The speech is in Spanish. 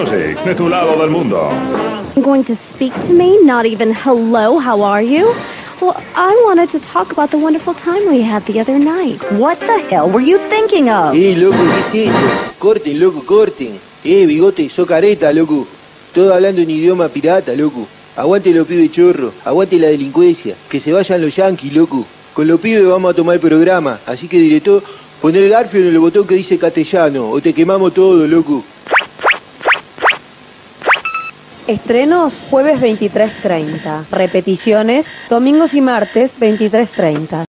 Music, de tu lado del mundo. Going to speak to me? Not even hello, how are you? Well, I wanted to talk about the wonderful time we had the other night. What the hell were you thinking of? Loco, ¿qué es esto? Corten, loco, corten. Bigote, sos careta, loco. Todo hablando en idioma pirata, loco. Aguante los pibes chorro, aguante la delincuencia. Que se vayan los yanquis, loco. Con los pibes vamos a tomar el programa. Así que, director, pon el garfio en el botón que dice castellano, o te quemamos todo, loco. Estrenos jueves 23:30. Repeticiones domingos y martes 23:30.